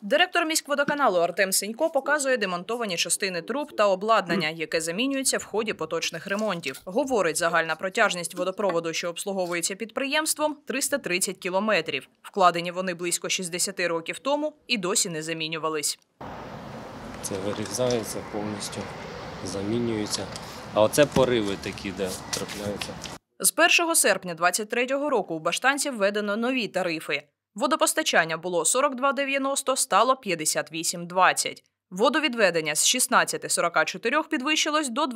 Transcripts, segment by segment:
Директор міськводоканалу Артем Сенько показує демонтовані частини труб та обладнання, яке замінюється в ході поточних ремонтів. Говорить, загальна протяжність водопроводу, що обслуговується підприємством – 330 кілометрів. Вкладені вони близько 60 років тому і досі не замінювались. Це вирізається повністю, замінюється. А оце пориви такі, де трапляються. З 1 серпня 2023 року у Баштанці введено нові тарифи. Водопостачання було 42,90, стало 58,20. Водовідведення з 16,44 підвищилось до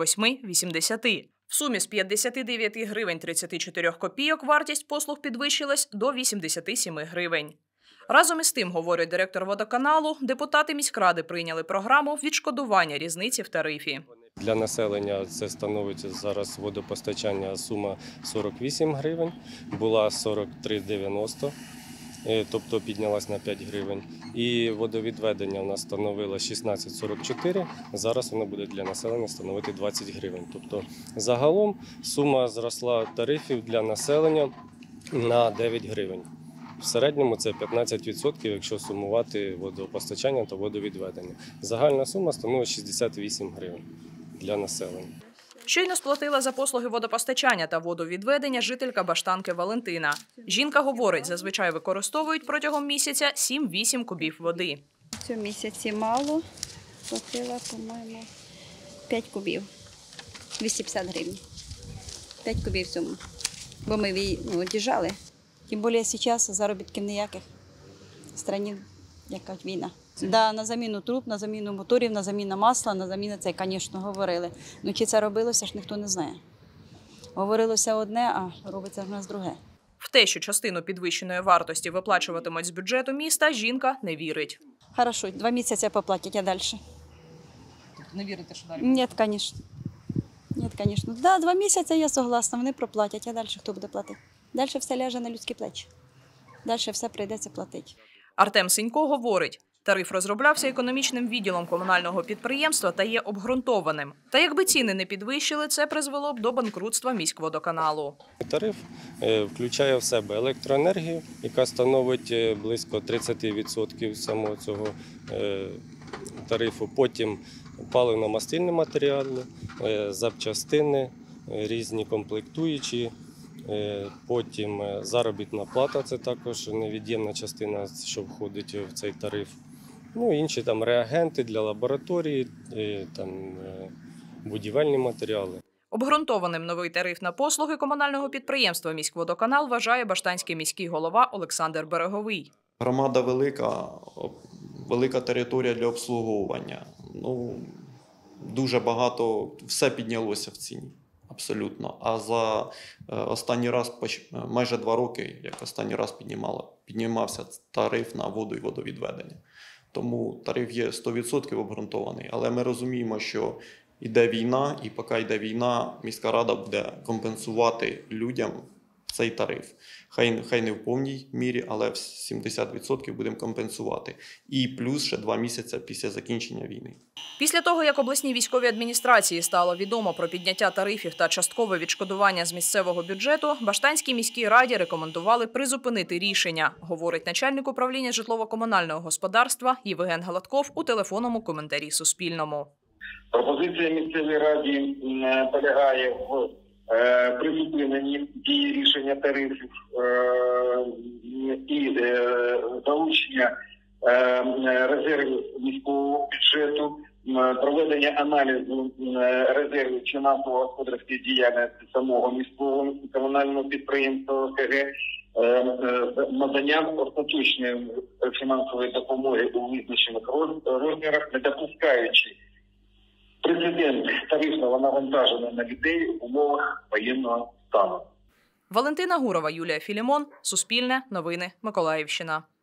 28,80. В сумі з 59 гривень 34 копійок вартість послуг підвищилась до 87 гривень. Разом із тим, говорить директор водоканалу, депутати міськради прийняли програму відшкодування різниці в тарифі. Для населення це становить зараз водопостачання сума 48 гривень, була 43,90, тобто піднялась на 5 гривень. І водовідведення у нас становило 16,44, зараз воно буде для населення становити 20 гривень. Тобто загалом сума зросла тарифів для населення на 9 гривень. В середньому це 15%, якщо сумувати водопостачання та водовідведення. Загальна сума становить 68 гривень для населення. Щойно сплатила за послуги водопостачання та водовідведення жителька Баштанки Валентина. Жінка говорить, зазвичай використовують протягом місяця 7-8 кубів води. В цьому місяці мало, платила, по-моєму, 5 кубів, 250 гривень. 5 кубів в цьому, бо ми одіжали. Тим більше зараз заробітків ніяких в країні, яка війна. Да, на заміну труб, на заміну моторів, на заміну масла, на заміну це, звісно, говорили. Ну, чи це робилося, ж ніхто не знає. Говорилося одне, а робиться в нас друге. В те, що частину підвищеної вартості виплачуватимуть з бюджету міста, жінка не вірить. Хорошо, 2 місяці поплатять, а далі? Не вірите, що далі? Ні, звісно. Ні, звісно. Да, 2 місяці я согласна, вони проплатять, а далі хто буде платити? Далі все ляже на людські плечі. Далі все прийдеться платити. Артем Сенько говорить, тариф розроблявся економічним відділом комунального підприємства та є обґрунтованим. Та якби ціни не підвищили, це призвело б до банкрутства міськводоканалу. Тариф включає в себе електроенергію, яка становить близько 30% самого цього тарифу. Потім паливно-мастильні матеріали, запчастини, різні комплектуючі. Потім заробітна плата – це також невід'ємна частина, що входить в цей тариф. Ну, інші там реагенти для лабораторії, там, будівельні матеріали. Обґрунтованим новий тариф на послуги комунального підприємства «Міськводоканал» вважає баштанський міський голова Олександр Береговий. Громада велика територія для обслуговування. Ну, дуже багато, все піднялося в ціні. Абсолютно. А за останній раз, майже 2 роки, як останній раз піднімався тариф на воду і водовідведення. Тому тариф є 100% обґрунтований. Але ми розуміємо, що йде війна, і поки йде війна, міська рада буде компенсувати людям цей тариф. Хай не в повній мірі, але в 70% будемо компенсувати. І плюс ще 2 місяці після закінчення війни. Після того, як обласній військовій адміністрації стало відомо про підняття тарифів та часткове відшкодування з місцевого бюджету, Баштанській міській раді рекомендували призупинити рішення, говорить начальник управління житлово-комунального господарства Євген Галатков у телефонному коментарі Суспільному. Пропозиція місцевої раді полягає в призупиненні дії рішення тарифів і залучення резервів міського бюджету, проведення аналізу резервів фінансово-господарської діяльності самого міського комунального підприємства ОСГ, надання остаточної фінансової допомоги у визначених розмірах, не допускаючи прецедент тарифного навантаження на людей в умовах воєнного стану. Валентина Гурова, Юлія Філімон, Суспільне, Новини, Миколаївщина.